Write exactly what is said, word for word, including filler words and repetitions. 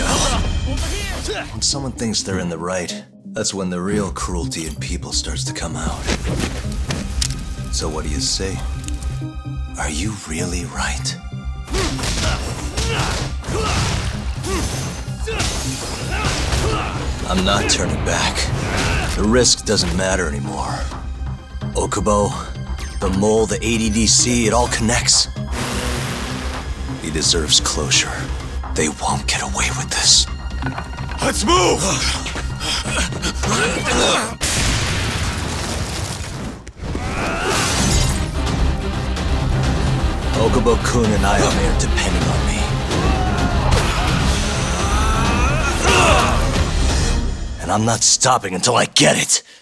When someone thinks they're in the right, that's when the real cruelty in people starts to come out. So what do you say? Are you really right? I'm not turning back. The risk doesn't matter anymore. Okubo, the mole, the A D D C, it all connects. He deserves closure. They won't get away with this. Let's move! Okubo-kun and Ayame are depending on me. And I'm not stopping until I get it.